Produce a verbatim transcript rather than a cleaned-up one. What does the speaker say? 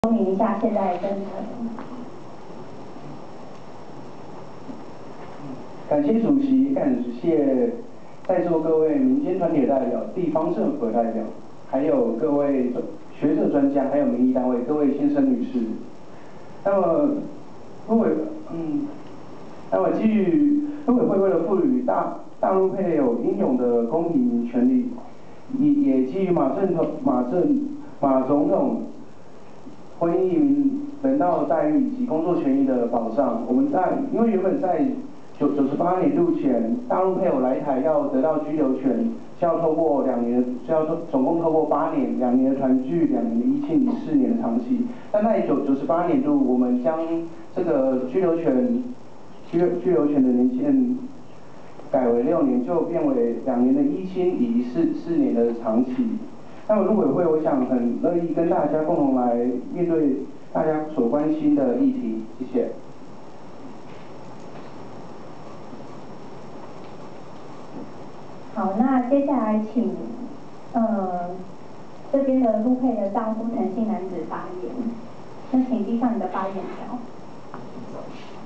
说明一下现在的政策。 感谢主席，感谢在座各位民间团体的代表、地方政府的代表，还有各位学者专家，还有民意单位，各位先生女士。那么，陆委，嗯，那么基于陆委会为了赋予大大陆配偶应有的公平权利，也也基于马政统马政马总统婚姻移民人道待遇以及工作权益的保障，我们在因为原本在九九十八年度前，大陆配偶来台要得到居留权，是要透过两年，是要总共透过八年，两年的团聚，两年的依亲，四年的长期。但在九九十八年度，我们将这个居留权居居留权的年限改为六年，就变为两年的依亲以及四四年的长期。那么陆委会，我想很乐意跟大家共同来面对大家所关心的议题，谢谢。 好，那接下来请呃这边的陆配的丈夫陈姓男子发言，那请递上你的发言条。